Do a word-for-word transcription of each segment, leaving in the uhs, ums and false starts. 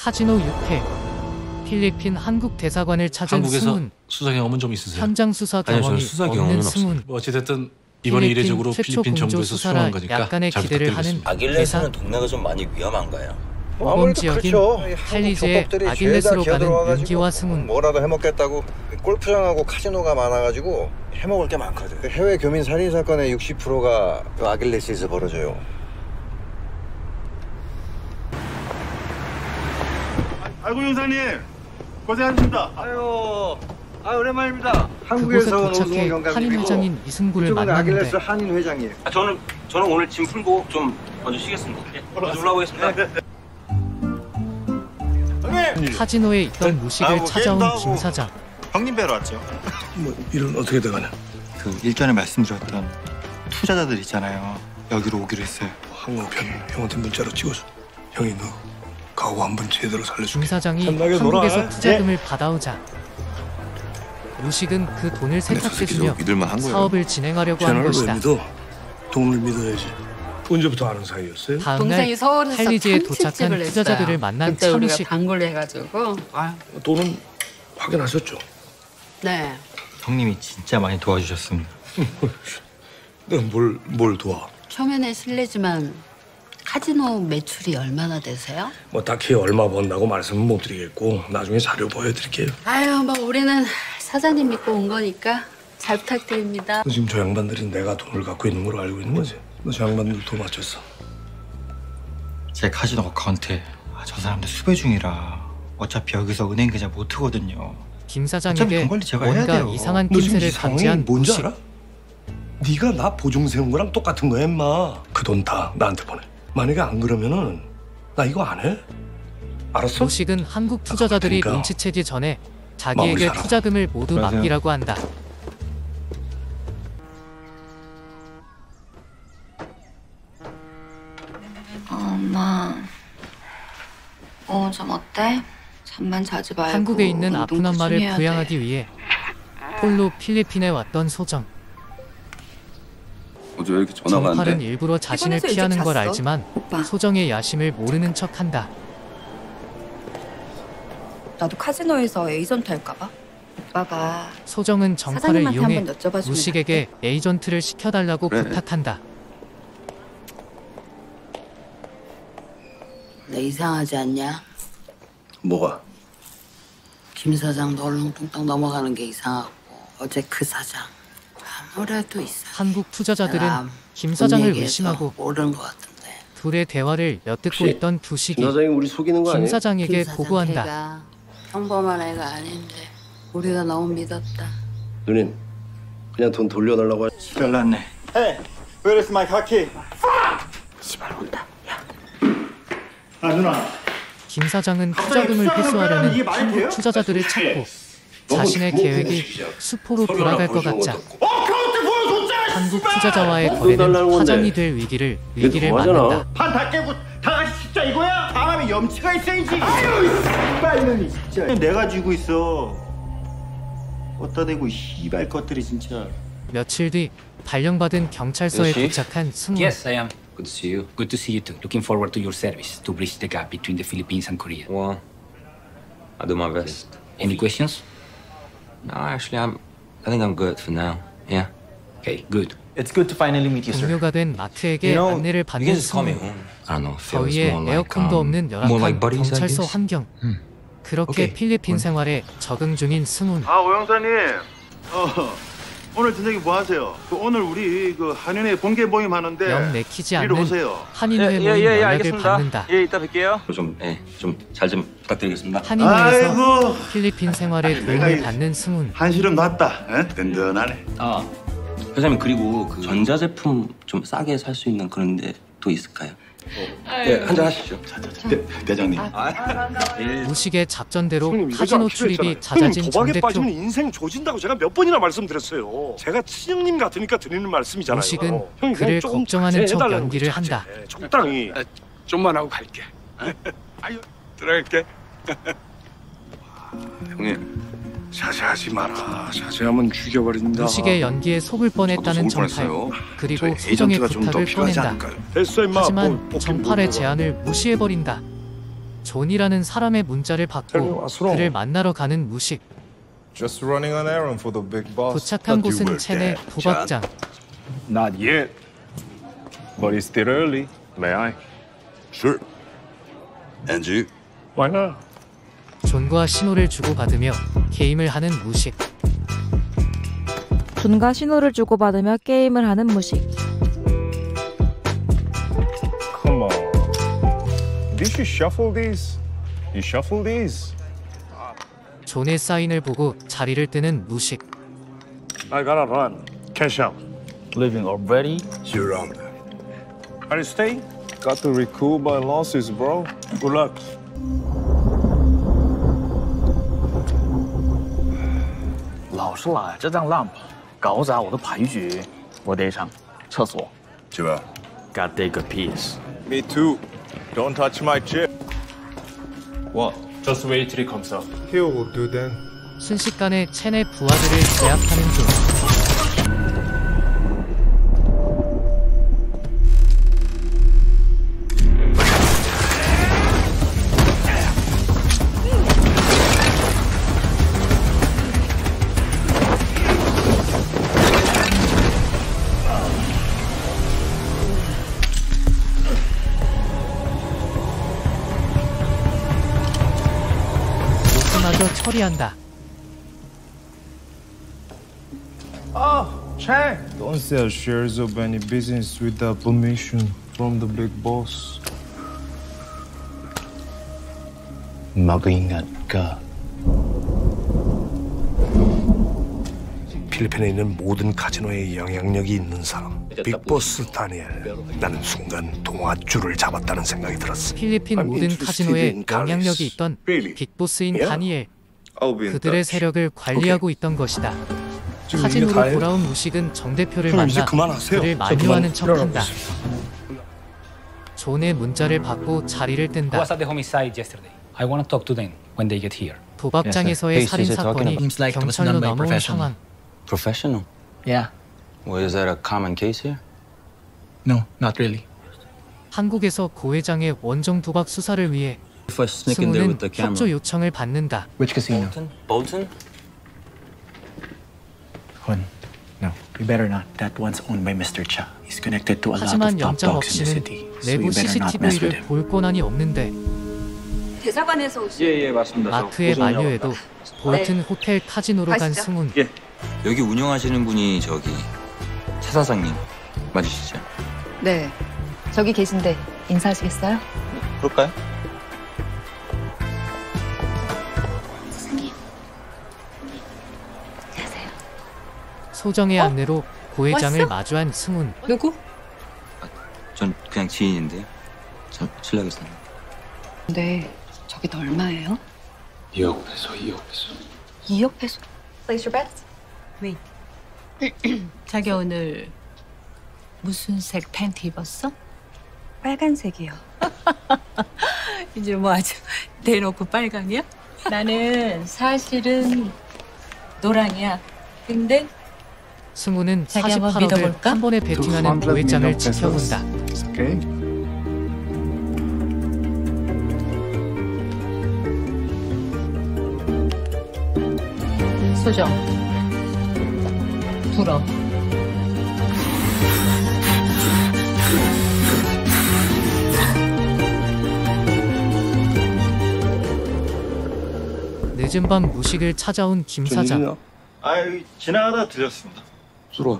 카지노 육 회. 필리핀 한국 대사관을 찾은 한국에서 승훈. 수사 경험은 좀 있으세요? 현장 수사 경험이 수사 없는 승훈. 뭐 어찌됐든 이번에 이례적으로 필리핀 정부에서 수용한 거니까 약간의 기대를 하는 아길레스는 동네가 좀 많이 위험한가요? 모범 지역인 그렇죠. 탈리제의 아길레스로 가는 윤기와 승훈. 뭐라도 해먹겠다고. 골프장하고 카지노가 많아가지고 해먹을 게 많거든. 해외 교민 살인 사건의 육십 퍼센트가 아길레스에서 벌어져요. 아이고 형사님 고생하셨습니다. 아유, 아 오랜만입니다. 그곳에 한국에서 온 도착해 우승 경감님이고 한인 회장인 이승구를 이쪽은 만났는데 아길레스 한인 회장이에요. 아, 저는 저는 오늘 짐 풀고 좀 먼저 쉬겠습니다. 예, 먼저 올라오겠습니다. 형님. 카지노에 있던 무식을 아, 찾아온 게임도 김 하고. 사장. 형님 뵈러 왔죠. 뭐 일은 어떻게 돼가냐? 그 일전에 말씀드렸던 투자자들 있잖아요. 여기로 오기로 했어요. 항공편 형한테 문자로 찍어줘. 형이 너 가고 한번 제대로 김 살려줄게. 사장이 편하게 한국에서 놀아. 투자금을 받아오자 무식은 그 돈을 세탁해주며 사업을 진행하려고 한 쟤를 왜 것이다. 믿어? 돈을 믿어야지. 언제부터 아는 사이였어요? 다음날 동생이 서울에서 할리지에 도착한 탕집을 했어요. 투자자들을 만난 그때 우리가 차무식. 단골 해가지고 아, 돈은 확인하셨죠? 네. 형님이 진짜 많이 도와주셨습니다. 내가 뭘, 뭘 도와? 초면에 실례지만 카지노 매출이 얼마나 되세요? 뭐 딱히 얼마 번다고 말씀은 못 드리겠고 나중에 자료 보여드릴게요. 아유 뭐 우리는 사장님 믿고 온 거니까 잘 부탁드립니다. 너 지금 저 양반들이 내가 돈을 갖고 있는 걸로 알고 있는 거지? 너 저 양반들 돈 맞췄어. 제 카지노 어카운트에 아, 저 사람들 수배 중이라 어차피 여기서 은행 계좌 못 트거든요. 김 어차피 사장에게 돈 관리 제가 해야 뭔가 돼요. 이상한 너 지금 낌새를 이 상황이 감지한 뭔지 무식. 알아? 네가 나 보증 세운 거랑 똑같은 거야, 임마. 그 돈 다 나한테 보내. 만약에 안 그러면은 나 이거 안 해. 알았어? 무식은 한국 투자자들이 그러니까 눈치채기 전에 마무리 자기에게 잘하고. 투자금을 모두 맞아요. 맡기라고 한다. 엄마, 어, 좀 어때? 잠만 자지 말고 한국에 있는 운동 아픈 엄마를 꾸준히 해야 부양하기 위해 홀로 필리핀에 왔던 소정. 어제 왜 이렇게 전화가 안 정팔은 돼? 일부러 자신을 피곤해서 피하는 일찍 걸 잤어? 알지만 오빠. 소정의 야심을 모르는 척한다. 나도 카지노에서 에이전트 할까봐? 오빠가 소정은 정팔을 사장님한테 이용해 한번 여쭤봐주면 무식에게 에이전트를 시켜달라고 그래. 부탁한다. 너 이상하지 않냐? 뭐가? 김 사장도 얼렁뚱땅 넘어가는 게 이상하고 어제 그 사장 아무래도 이상. 한국 투자자들은 내가 김 돈 사장을 얘기해서 의심하고 모르는 것 같은데. 둘의 대화를 엿듣고 혹시 있던 부식이 김 사장이 우리 속이는 거 김 아니에요? 사장에게 김 사장 보고한다. 걔가 평범한 애가 아닌데 우리가 너무 믿었다. 누님 그냥 돈 돌려달라고 할... 시달났네. Hey, where is my car key? 시발 온다. 야. 아, 누나. 김 사장은 투자금을 회수하려는 이게 말이 돼요? 한국 투자자들을 찾고 너무 자신의 주먹 계획이 부딪히자. 수포로 서로 돌아갈 하나 것 보여주는 같자 것도 없고. 한국 투자자와의 돈 거래는 달라는 건데. 파장이 될 위기를 이게 위기를 너무하잖아. 맞는다. 판 다 깨고 다 같이 진짜 이거야? 사람이 염치가 있어야지. 아유, 씨발년이 진짜. 내가 쥐고 있어. 어디다 대고 씨발 것들이 진짜. 며칠 뒤 발령받은 경찰서에 역시? 도착한 승우. Yes, I am. Good to see you. Good to see you too. Looking forward to your service to bridge the gap between the Philippines and Korea. Well, I do my best. Any questions? No, actually, I'm. I think I'm good for now. Yeah. Okay, good. It's good to finally meet you, sir. 동료가 된 마트에게 You know, 안내를 you can 받는 just call me 승우. home. I don't know. Feels 더위에 more like, 에어컨도 um, 없는 more 열악한 like buddies, I 경찰서 guess. 환경. 그렇게 오케이. 필리핀 생활에 적응 중인 승훈. 아, 오영사님. 어, 오늘 저녁에 뭐 하세요? 그 오늘 우리 그 한인회 본계 모임 하는데 영 내키지 이리로 않는 오세요. 한인회 모임 연락을 받는다. 예, 이따 뵐게요. 좀, 예, 좀 잘 좀 부탁드리겠습니다. 한인회에서 아이고, 필리핀 생활에 내가 도움을 이- 받는 승훈. 한시름 났다. 에? 든든하네. 아, 회장님 그리고 그 전자제품 좀 싸게 살 수 있는 그런 데 또 있을까요? 네, 한잔 하시죠. 대, 대장님. 무식의 잡전대로 형님, 이거 카지노 좀 출입이 필요했잖아요. 잦아진 형님, 정 도박에 대표. 빠지면 인생 조진다고 제가 몇 번이나 말씀드렸어요. 제가 친형님 같으니까 드리는 말씀이잖아요. 무식은 형님, 그냥 그를 조금 걱정하는 척 자제해달라는 연기를 거지, 한다. 자제. 적당히. 좀만 하고 갈게. 아유, 들어갈게. 형님, 자제하지 마라. 자제하면 죽여버린다. 무식의 연기에 속을 뻔했다는 저도 속을 정팔. 뻔했어요. 그리고 저희 소정의 에이전트가 좀 더 부탁을 필요하지 꺼낸다. 않을까요? 됐어 임마. 하지만 뭐, 뭐, 정팔의 뭐, 제안을 무시해버린다. 존이라는 사람의 문자를 받고 그를 만나러 가는 무식. Just running an errand for the big boss. 도착한 곳은 첸의 도박장. Not yet. But it's still early. May I? Sure. And you? Why not? 존과 신호를 주고받으며 게임을 하는 무식. 존과 신호를 주고받으며 게임을 하는 무식. Come on. Did you shuffle these? You shuffle these? 존의 사인을 보고 자리를 뜨는 무식. I gotta run. Cash out. Leaving already? You're on. Are you staying? Got to recoup my losses, bro. Good luck. 老是赖着张烂跑，搞砸我的牌局，我得上厕所。 去吧。 Gotta take a piece. Me too. Don't touch my chip. What? Just wait till it comes up. Here will do then. 순식간에 첸의 부하들을 제압하는 존. 마저 처리한다. Oh, Chang. Don't sell shares of any business without permission from the big boss. Mag-ingat ka. 필리핀에 있는 모든 카지노에 영향력이 있는 사람, 빅보스 다니엘. 나는 순간 동아줄을 잡았다는 생각이 들었어. 필리핀 모든 카지노에 영향력이 있던 빅보스인 다니엘. 그들의 세력을 관리하고 있던 것이다. 카지노로 돌아온 무식은 정 대표를 만나 그를 만류하는 척한다. 존의 문자를 받고 자리를 뜬다. Was at the homicide yesterday. I want to talk to them when they get here. 도박장에서의 살인 사건이 경찰로 넘어온 상황. Professional? Yeah. Well, is that a common case here? No, not really. 한국에서 고회장의 원정 도박 수사를 위해 If I sneak in there 승우는 with the camera. 협조 요청을 받는다. Which casino? Bolton? Bolton? Hun, no, we better not. That one's owned by Mister Cha. He's connected to a lot 하지만 of top 영장 dogs in the 없이는 city. So 내부 we better not mess with 씨씨티비를 him. 볼 권한이 없는데 대사관에서 오신. 예예 맞습니다. 마트의 만류에도 볼튼 호텔 카지노로 간 가시죠. 승훈. 예. 여기 운영하시는 분이 저기 차 사장님 맞으시죠? 네, 저기 계신데 인사하시겠어요? 그럴까요? 소정의 안내로 고회장을 왔어? 마주한 승훈. 누구? 전 그냥 지인인데요. 전 실례하겠습니다. 네, 저기도 얼마예요? 이억 페소, 이억 페소. 이억 페소. Place your bets. 왜? 자기 오늘 무슨 색 팬티 입었어? 빨간색이요. 이제 뭐 아주 대놓고 빨강이야? 나는 사실은 노랑이야. 근데 승우는 자기 한번 사십팔억을 믿어볼까? 한 번에 베팅하는 고회장을 지켜본다. Okay. 소정 불어. 늦은 밤 무식을 찾아온 김 사장. 아유, 지나가다 들렸습니다. 들어와.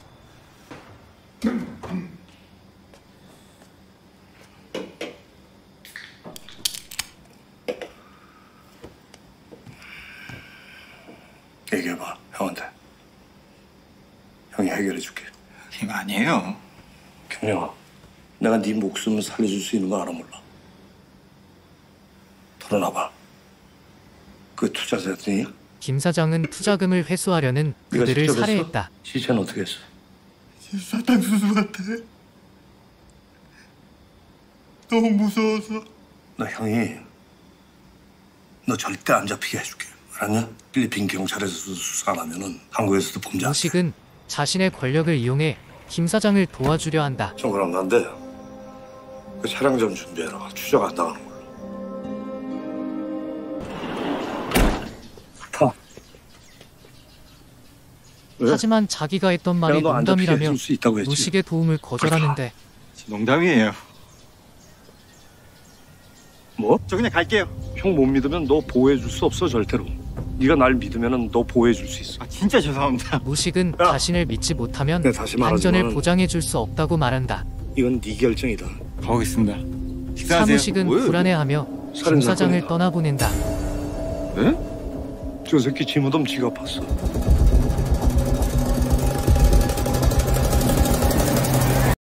얘기해봐, 형한테. 형이 해결해줄게. 이거 아니에요. 경영아, 내가 네 목숨을 살려줄 수 있는 거 알아 몰라? 털어놔봐. 그 투자자들이 김 사장은 투자금을 회수하려는 네가 그들을 직접 했어? 살해했다. 시체는 어떻게 했어? 사탕수수 같아. 너무 무서워서. 나 형이 너 절대 안 잡히게 해줄게. 알았냐? 필리핀 경찰에서 수사 안 하면은 한국에서도 범죄. 무식은 자신의 권력을 이용해 김 사장을 도와주려 한다. 좀 그럼 난데 그 차량 좀 준비해라. 추적 안 당하는 걸로. 왜? 하지만 자기가 했던 말이 내가 너 앉아 농담이라며 피해줄 수 있다고 했지. 무식의 도움을 거절하는데 농담이에요. 뭐? 저 그냥 갈게요. 형 못 믿으면 너 보호해줄 수 없어 절대로. 네가 날 믿으면 너 보호해줄 수 있어. 아, 진짜 죄송합니다. 무식은 야. 자신을 믿지 못하면 네, 다시 안전을 말하지만- 보장해줄 수 없다고 말한다. 이건 네 결정이다. 가보겠습니다. 사무식은 뭐야, 불안해하며 김 살인 사장을 사건이다. 떠나보낸다. 네? 저 새끼 지무덤 지가 봤어.